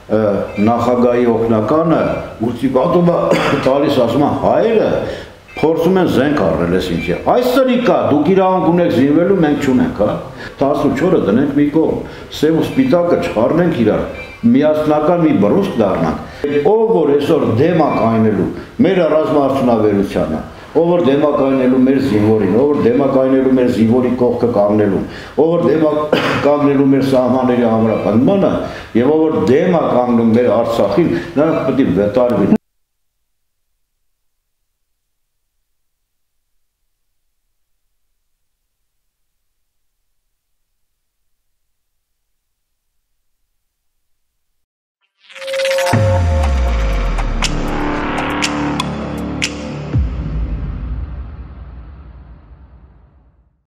նախագահի օգնականը ուլտիմատումը տալիս ասում են հայերը փորձում են զենք առնել ես ինչի։ Այսօրի կա, դուք իրավունք ունեք զինվելու, մենք չունենք, հա։ 14-ը դնենք մի կողմ, սև ու սպիտակը չխառնենք իրար, միասնական մի բռունցք դառնանք։ Ով որ այսօր դեմ է կայնելու մեր ռազմաարդյունաբերությանը, ով որ դեմ է կայնելու մեր զինվորին, ով որ դեմ է կայնելու մեր զինվորի կողքը կանգնելու, ով որ դեմ է կանգնելու մեր սահմանների ամրապնդմանը, եւ ով որ դեմ է կանգնում մեր Արցախին, նրանք պետք է վտարվի։